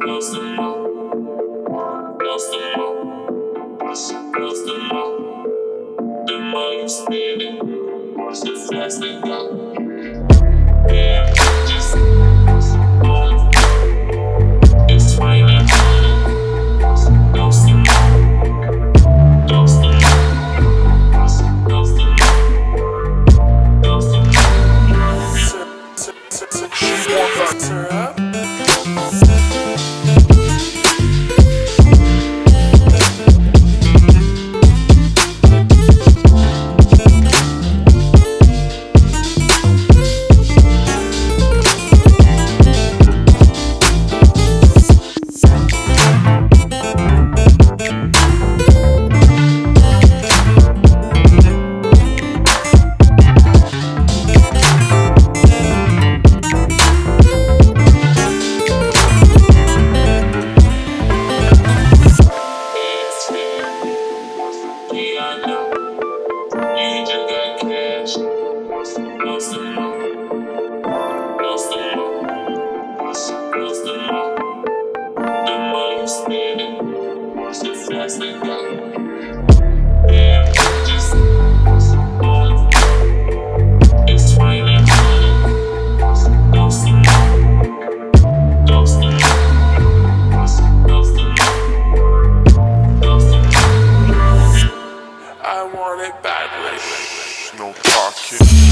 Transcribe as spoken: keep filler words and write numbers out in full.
Lost them all, lost them all, lost them all. The more you spend it, the faster they go. Yeah, just all it's raining on it. Lost them all, lost them all, lost them all, lost them all. She wants her up. Lost them all, lost them all, lost them all. The more you spend it, the faster they go. Yeah, just all it's raining on it. Lost them all, lost them all, lost them all, lost them all. I want it badly. No talking.